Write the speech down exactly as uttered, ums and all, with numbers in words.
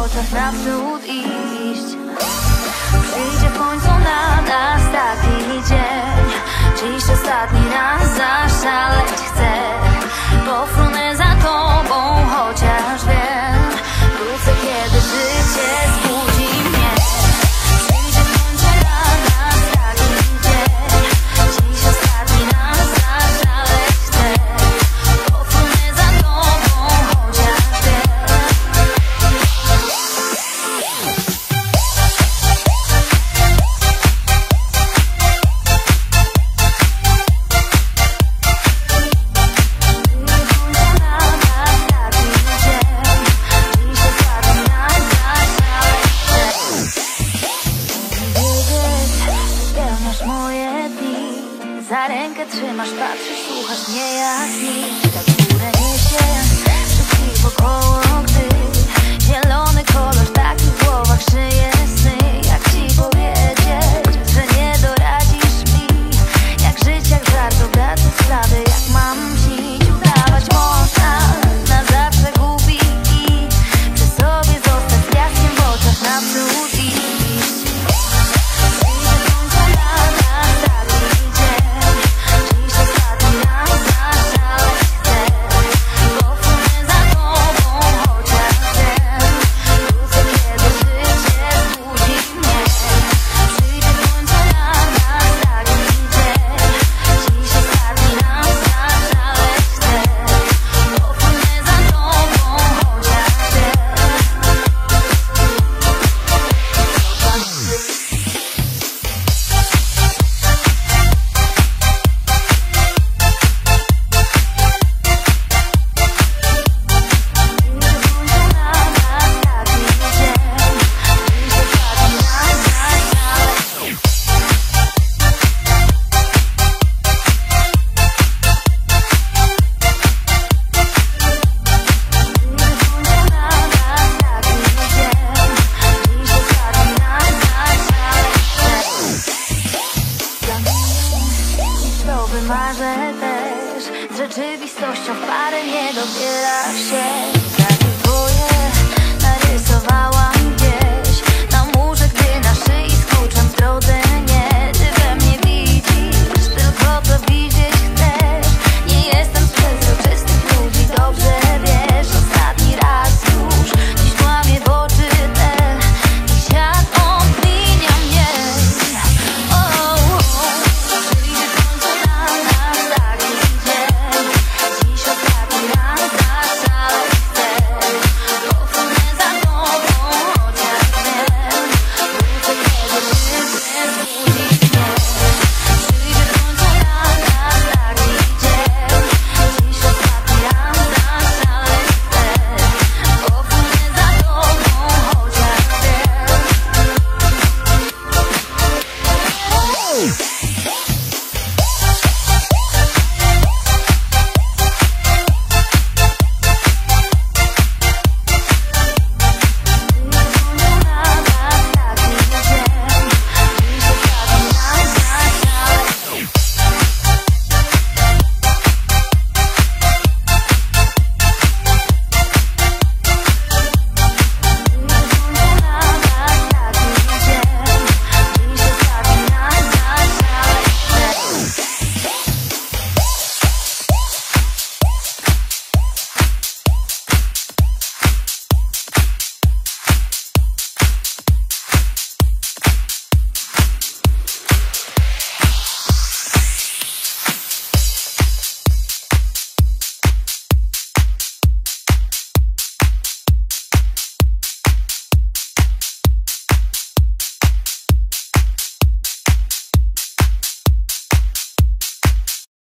oczach naprzód iść. Przyjdzie w końcu na nas taki dzień. Dziś ostatni raz zaszaleć chcę. Pofrunę za tobą, chociaż wiem, wrócę, kiedy życie zbudzi mnie. Przyjdzie w końcu na nas taki dzień. Dziś ostatni raz zaszaleć chcę. Pofrunę za tobą, chociaż wiem. Za rękę trzymasz, patrzysz, słuchasz mnie jak nic.